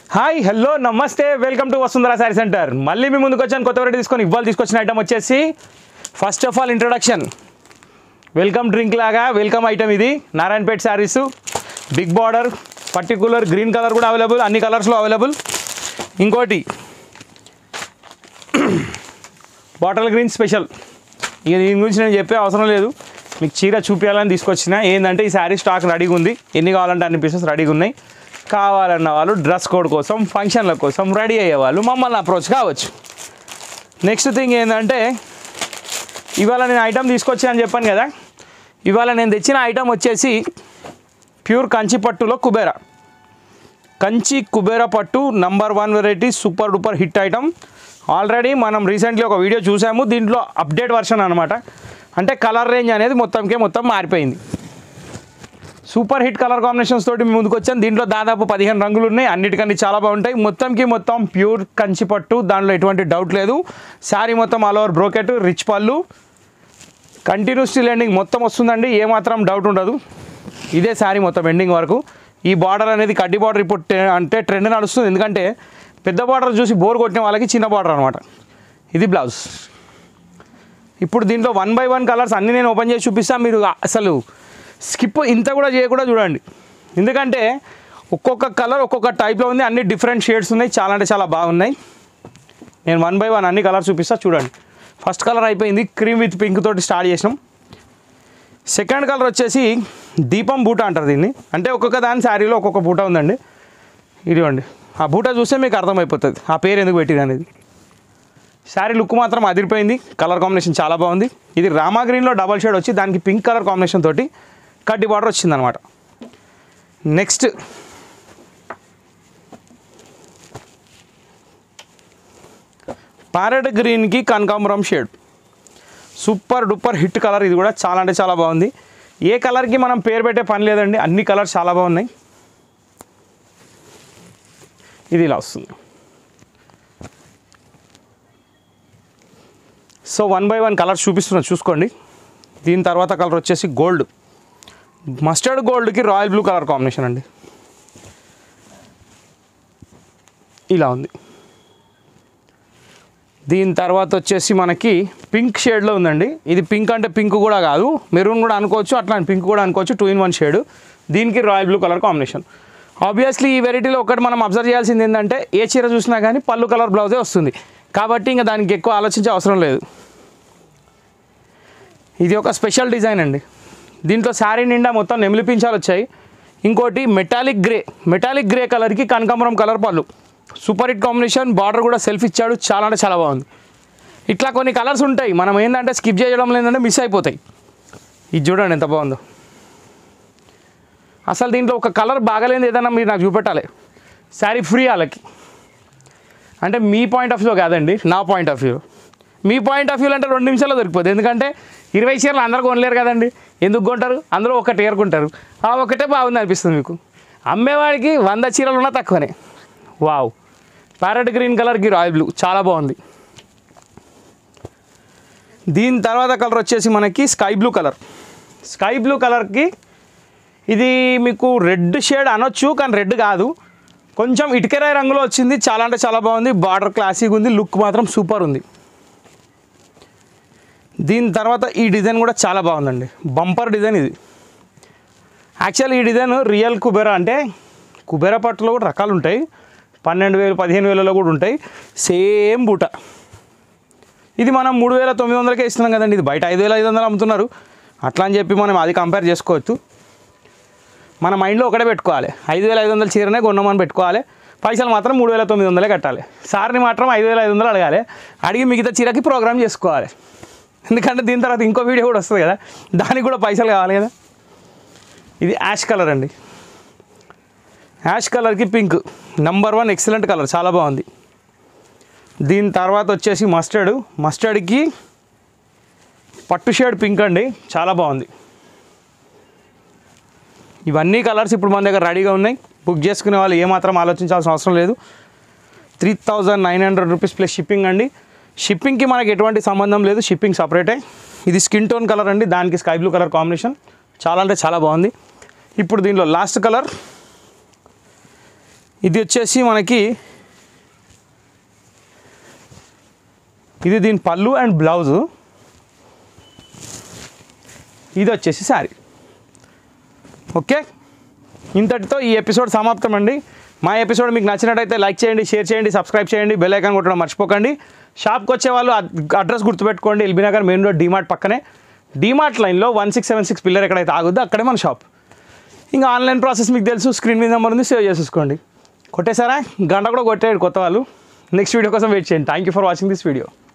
Hi hello నమస్తే welcome to Vasundhara saree centre. మళ్ళీ మీ ముందుకు వచ్చాను కొత్త వెరైటీ తీసుకొని. ఇవాళ తీసుకొచ్చిన ఐటమ్ వచ్చేసి first of all introduction, welcome drink లాగా వెల్కమ్ ఐటమ్ ఇది. Narayanpet sarees, big border, particular green colour కూడా అవైలబుల్, అన్ని కలర్స్లో అవైలబుల్. ఇంకోటి బాటిల్ గ్రీన్ స్పెషల్. ఇక దీని గురించి నేను చెప్పే అవసరం లేదు, మీకు చీర చూపించాలని తీసుకొచ్చిన. ఏంటంటే ఈ శారీ స్టాక్ రెడీగా ఉంది, ఎన్ని కావాలంటే అన్ని పీసెస్ రెడీగా ఉన్నాయి. కావాలన్న వాళ్ళు డ్రెస్ కోడ్ కోసం, ఫంక్షన్ల కోసం రెడీ అయ్యే వాళ్ళు మమ్మల్ని అప్రోచ్ కావచ్చు. నెక్స్ట్ థింగ్ ఏంటంటే ఇవాళ నేను ఐటమ్ తీసుకొచ్చా అని చెప్పాను కదా. ఇవాళ నేను తెచ్చిన ఐటమ్ వచ్చేసి ప్యూర్ కంచి పట్టులో కుబేరా. కంచి కుబేరా పట్టు number 1 variety, super duper hit item. Already మనం రీసెంట్లీ ఒక వీడియో చూసాము, దీంట్లో అప్డేట్ వర్షన్ అనమాట. అంటే కలర్ రేంజ్ అనేది మొత్తం మారిపోయింది. సూపర్ హిట్ కలర్ కాంబినేషన్స్ తోటి ముందుకు వచ్చాను. దీంట్లో దాదాపు 15 రంగులు ఉన్నాయి, అన్నిటికన్నీ చాలా బాగుంటాయి. మొత్తం ప్యూర్ కంచి పట్టు, దాంట్లో ఎటువంటి డౌట్ లేదు. శారీ మొత్తం ఆల్ ఓవర్ బ్రోకెట్, రిచ్ పళ్ళు, కంటిన్యూస్ స్టిల్ ఎండింగ్ మొత్తం వస్తుందండి, ఏమాత్రం డౌట్ ఉండదు. ఇదే శారీ మొత్తం ఎండింగ్ వరకు. ఈ బార్డర్ అనేది కడ్డీ బార్డర్ ఇప్పుడు అంటే ట్రెండ్ నడుస్తుంది, ఎందుకంటే పెద్ద బార్డర్ చూసి బోర్ కొట్టిన వాళ్ళకి చిన్న బార్డర్ అనమాట. ఇది బ్లౌజ్. ఇప్పుడు దీంట్లో 1 by 1 కలర్స్ అన్నీ నేను ఓపెన్ చేసి చూపిస్తాను. మీరు అసలు స్కిప్ ఇంత కూడా చేయకుండా చూడండి, ఎందుకంటే ఒక్కొక్క కలర్ ఒక్కొక్క టైప్లో ఉంది, అన్ని డిఫరెంట్ షేడ్స్ ఉన్నాయి, చాలా అంటే చాలా బాగున్నాయి. నేను 1 by 1 అన్ని కలర్స్ చూపిస్తాను చూడండి. ఫస్ట్ కలర్ అయిపోయింది, క్రీమ్ విత్ పింక్ తోటి స్టార్ట్ చేసినాం. సెకండ్ కలర్ వచ్చేసి దీపం బూట అంటారు దీన్ని, అంటే ఒక్కొక్క దాని శారీలో ఒక్కొక్క బూట ఉందండి. ఇదిగోండి, ఆ బూట చూస్తే మీకు అర్థమైపోతుంది ఆ పేరు ఎందుకు పెట్టింది అనేది. శారీ లుక్ మాత్రం అదిరిపోయింది, కలర్ కాంబినేషన్ చాలా బాగుంది. ఇది రామా గ్రీన్లో డబల్ షేడ్ వచ్చి దానికి పింక్ కలర్ కాంబినేషన్ తోటి కడ్డీ బార్డర్ వచ్చిందనమాట. నెక్స్ట్ ప్యారెట్ గ్రీన్కి కనకాంబరం shade, super duper hit colour. ఇది కూడా చాలా అంటే చాలా బాగుంది. ఏ కలర్కి మనం పేరు పెట్టే పని లేదండి, అన్ని కలర్స్ చాలా బాగున్నాయి. ఇది ఇలా వస్తుంది. సో 1 by 1 కలర్స్ చూపిస్తున్నా చూసుకోండి. దీని తర్వాత కలర్ వచ్చేసి గోల్డ్, మస్టర్డ్ గోల్డ్కి రాయల్ బ్లూ కలర్ కాంబినేషన్ అండి. ఇలా ఉంది. దీని తర్వాత వచ్చేసి మనకి పింక్ షేడ్లో ఉందండి. ఇది పింక్ అంటే పింక్ కూడా కాదు, మెరూన్ కూడా అనుకోవచ్చు, అట్లాంటి పింక్ కూడా అనుకోవచ్చు, 2 in 1 షేడ్. దీనికి royal blue colour combination. Obviously ఈ వెరైటీలో ఒకటి మనం అబ్జర్వ్ చేయాల్సింది ఏంటంటే ఏ చీర చూసినా కానీ పళ్ళు కలర్ బ్లౌజే వస్తుంది, కాబట్టి ఇంకా దానికి ఎక్కువ ఆలోచించే అవసరం లేదు. ఇది ఒక స్పెషల్ డిజైన్ అండి. దీంట్లో శారీ నిండా మొత్తం నెమిలి పించాలు వచ్చాయి. ఇంకోటి మెటాలిక్ గ్రే కలర్కి కనకాంబరం కలర్ పళ్ళు, సూపర్ హిట్ కాంబినేషన్. బార్డర్ కూడా సెల్ఫ్ ఇచ్చాడు, చాలా అంటే చాలా బాగుంది. ఇట్లా కొన్ని కలర్స్ ఉంటాయి, మనం ఏంటంటే స్కిప్ చేయడం లేదంటే మిస్ అయిపోతాయి. ఇది చూడండి ఎంత బాగుందో. అసలు దీంట్లో ఒక కలర్ బాగలేదు ఏదన్నా మీరు నాకు చూపెట్టాలి, శారీ ఫ్రీ వాళ్ళకి. అంటే మీ పాయింట్ ఆఫ్ వ్యూ కాదండి, నా పాయింట్ ఆఫ్ వ్యూ. మీ పాయింట్ ఆఫ్ వ్యూ అంటే 2 నిమిషాల్లో దొరికిపోతుంది, ఎందుకంటే 20 చీరలు అందరూ కొనలేరు కదండి. ఎందుకు కొంటారు? అందులో ఒకటి ఏరుకుంటారు, ఆ ఒకటే బాగుంది అనిపిస్తుంది మీకు. అమ్మేవాడికి 100 చీరలు ఉన్నా తక్కువనే. వావ్, ప్యారెట్ గ్రీన్ కలర్కి రాయల్ బ్లూ చాలా బాగుంది. దీని తర్వాత కలర్ వచ్చేసి మనకి స్కై బ్లూ కలర్కి ఇది మీకు రెడ్ షేడ్ అనొచ్చు, కానీ రెడ్ కాదు, కొంచెం ఇటుకరాయి రంగులో వచ్చింది. చాలా అంటే చాలా బాగుంది. బార్డర్ క్లాసిక్ ఉంది, లుక్ మాత్రం సూపర్ ఉంది. దీని తర్వాత ఈ డిజైన్ కూడా చాలా బాగుందండి, బంపర్ డిజైన్ ఇది. యాక్చువల్లీ ఈ డిజైన్ రియల్ కుబేరా, అంటే కుబేరా పట్టులో కూడా రకాలు ఉంటాయి, 12,000 15,000లో కూడా ఉంటాయి. సేమ్ బూట. ఇది మనం 3,900కే ఇస్తున్నాం కదండి, ఇది బయట 5,500 అమ్ముతున్నారు. అట్లా అని చెప్పి మనం అది కంపేర్ చేసుకోవచ్చు. మన మైండ్లో ఒకటే పెట్టుకోవాలి, 5,500 చీరనే కొన్నామని పెట్టుకోవాలి, పైసలు మాత్రం 3,900 కట్టాలి. సార్ని మాత్రం 5,500 అడగాలి, అడిగి మిగతా చీరకి ప్రోగ్రామ్ చేసుకోవాలి. ఎందుకంటే దీని తర్వాత ఇంకో వీడియో కూడా వస్తుంది కదా, దానికి కూడా పైసలు కావాలి కదా. ఇది యాష్ కలర్ అండి, యాష్ కలర్కి పింక్ నంబర్ 1 ఎక్సలెంట్ కలర్, చాలా బాగుంది. దీని తర్వాత వచ్చేసి మస్టర్డ్కి పట్టు షేడ్ పింక్ అండి, చాలా బాగుంది. ఇవన్నీ కలర్స్ ఇప్పుడు మన దగ్గర రెడీగా ఉన్నాయి. బుక్ చేసుకునే వాళ్ళు ఏమాత్రం ఆలోచించాల్సిన అవసరం లేదు. 3,900 రూపీస్ ప్లస్ షిప్పింగ్ అండి. షిప్పింగ్కి మనకి ఎటువంటి సంబంధం లేదు, షిప్పింగ్ సపరేటే. ఇది స్కిన్ టోన్ కలర్ అండి, దానికి స్కై బ్లూ కలర్ కాంబినేషన్, చాలా అంటే చాలా బాగుంది. ఇప్పుడు దీనిలో లాస్ట్ కలర్ ఇది వచ్చేసి మనకి ఇది దీని పళ్ళు అండ్ బ్లౌజు, ఇది వచ్చేసి శారీ. ఓకే, ఇంతటితో ఈ ఎపిసోడ్ సమాప్తం అండి. మా ఎపిసోడ్ మీకు నచ్చినట్టయితే లైక్ చేయండి, షేర్ చేయండి, సబ్స్క్రైబ్ చేయండి, బెల్ ఐకాన్ కొట్టడం మర్చిపోకండి. షాప్కి వచ్చే వాళ్ళు అడ్రస్ గుర్తుపెట్టుకోండి, LB Nagar main road DMart పక్కనే. డీమార్ట్ లైన్లో 1676 పిల్లర్ ఎక్కడైతే ఆగుద్దో అక్కడే మన షాప్. ఇంకా ఆన్లైన్ ప్రాసెస్ మీకు తెలుసు, స్క్రీన్ మీద నెంబర్ ఉంది, సేవ్ చేసేసుకోండి. కొట్టేశారా? గంట కూడా కొట్టేయండి కొత్త వాళ్ళు. నెక్స్ట్ వీడియో కోసం వెయిట్ చేయండి. Thank you for watching this video.